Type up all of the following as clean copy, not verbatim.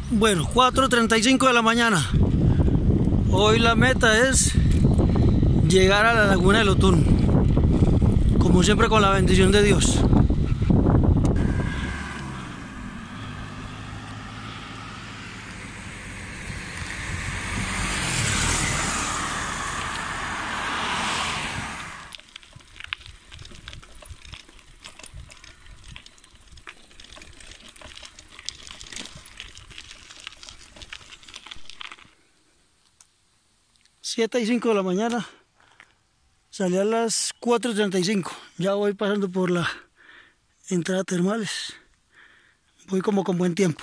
Bueno, 4:35 de la mañana. Hoy la meta es llegar a la laguna del Otún, como siempre con la bendición de Dios. Siete y 5 de la mañana, salí a las 4:35, ya voy pasando por la entrada termales, voy como con buen tiempo.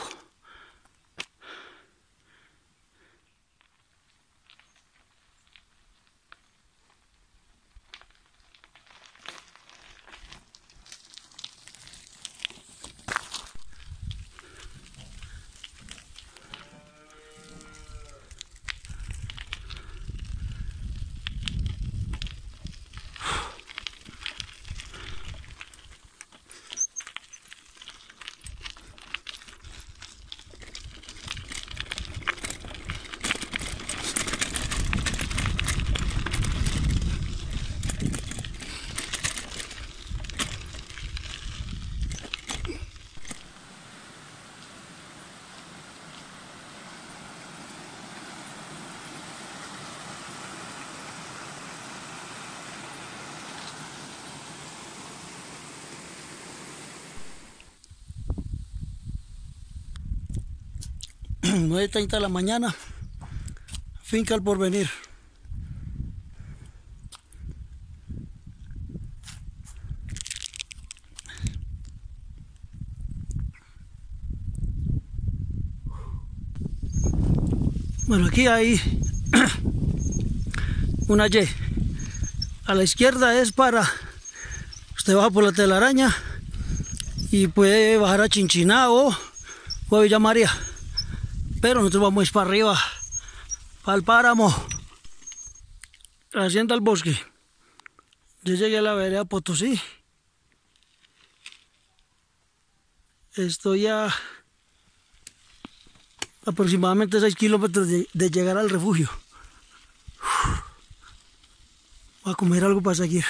Nueve 9:30 de la mañana, finca El Porvenir. Bueno, aquí hay una Y. A la izquierda es para usted baja por la telaraña y puede bajar a Chinchiná o a Villa María. Pero nosotros vamos a ir para arriba, para el páramo, la hacienda del bosque. Yo llegué a la vereda Potosí. Estoy a aproximadamente 6 kilómetros de llegar al refugio. Voy a comer algo para seguir.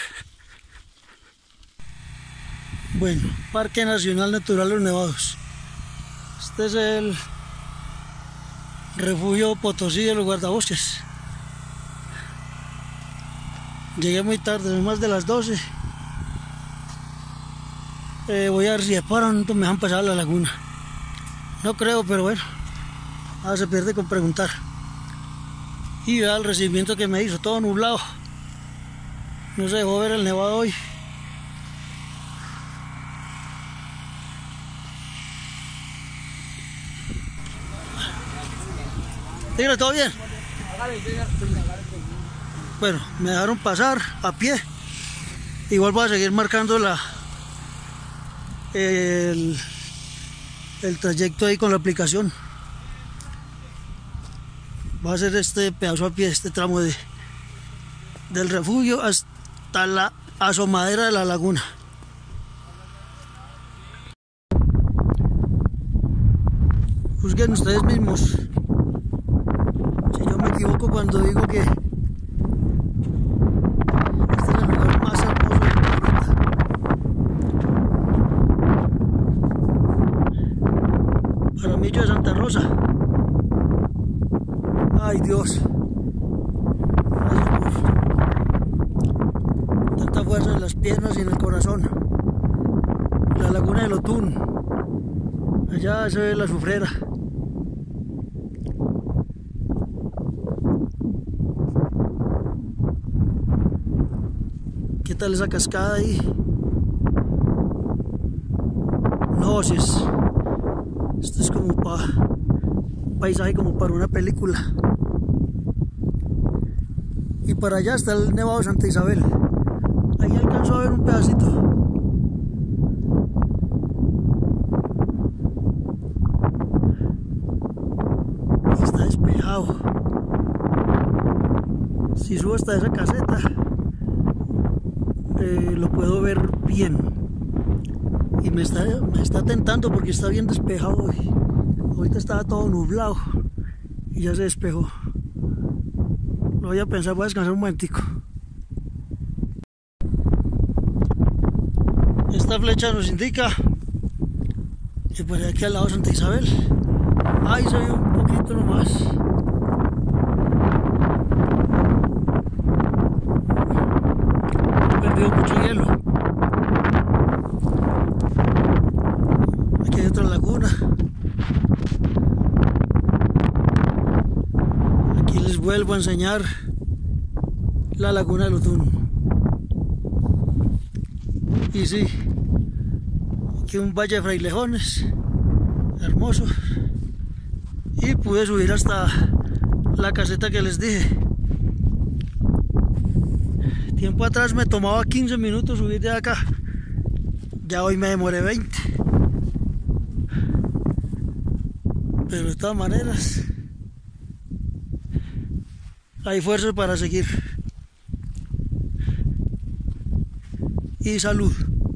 Bueno, Parque Nacional Natural Los Nevados. Este es el refugio Potosí de los guardabosques. Llegué muy tarde, más de las 12. Voy a ver si de pronto me dejan pasar a la laguna. No creo, pero bueno, nada se pierde con preguntar. Y vea el recibimiento que me hizo, todo nublado. No se dejó ver el nevado hoy. Dígale, ¿todo bien? Bueno, me dejaron pasar a pie. Igual voy a seguir marcando el trayecto ahí con la aplicación. Voy a hacer este pedazo a pie, este tramo del refugio hasta la asomadera de la laguna. Juzguen ustedes mismos si yo me equivoco cuando digo que este es el lugar más hermoso del planeta. Paramillo de Santa Rosa. Ay, Dios. Gracias por tanta fuerza en las piernas y en el corazón. La laguna del Otún. Allá se ve la Sufrera. ¿Qué tal esa cascada ahí? No, si es... Esto es como un paisaje como para una película. Y para allá está el Nevado de Santa Isabel. Ahí alcanzo a ver un pedacito. Está despejado. Si subo hasta esa caseta, lo puedo ver bien. Y me está tentando porque está bien despejado hoy. Ahorita estaba todo nublado y ya se despejó. No voy a pensar, voy a descansar un momentico. Esta flecha nos indica que por aquí al lado de Santa Isabel. Ahí se ve un poquito nomás. He perdido mucho hielo. Aquí hay otra laguna. Aquí les vuelvo a enseñar la laguna del Otún. Y sí, aquí un valle de frailejones hermoso. Y pude subir hasta la caseta que les dije. Tiempo atrás me tomaba 15 minutos subir de acá. Ya hoy me demoré 20. Pero de todas maneras hay fuerzas para seguir. Y salud.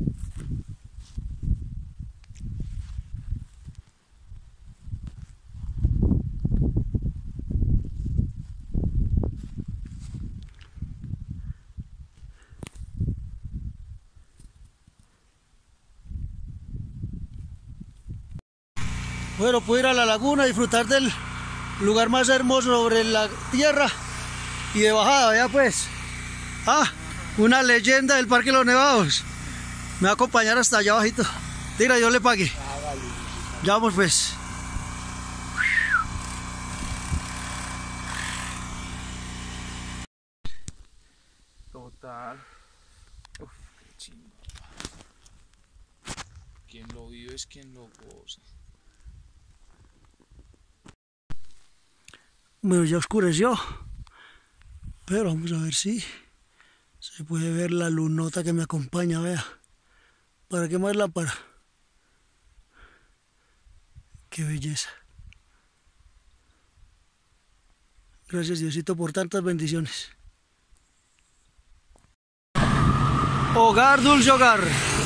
Bueno, pude ir a la laguna, disfrutar del lugar más hermoso sobre la tierra y de bajada, vea pues. Una leyenda del Parque de los Nevados. Me va a acompañar hasta allá abajito. Tira, yo le pague. Ya vamos pues. Total. Uf, qué chimba. Quien lo vive es quien lo goza. Bueno, ya oscureció, pero vamos a ver si se puede ver la lunota que me acompaña, vea. ¿Para qué más lámpara? Qué belleza. Gracias Diosito por tantas bendiciones. Hogar, dulce hogar.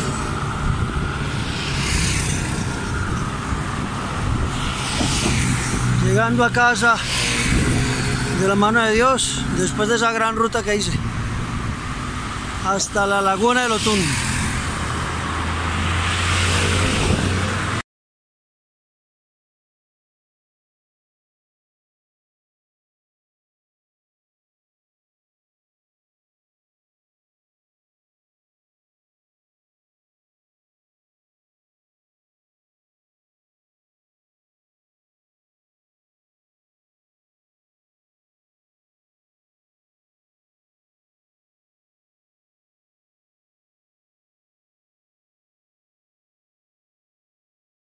Llegando a casa de la mano de Dios, después de esa gran ruta que hice hasta la laguna del Otún.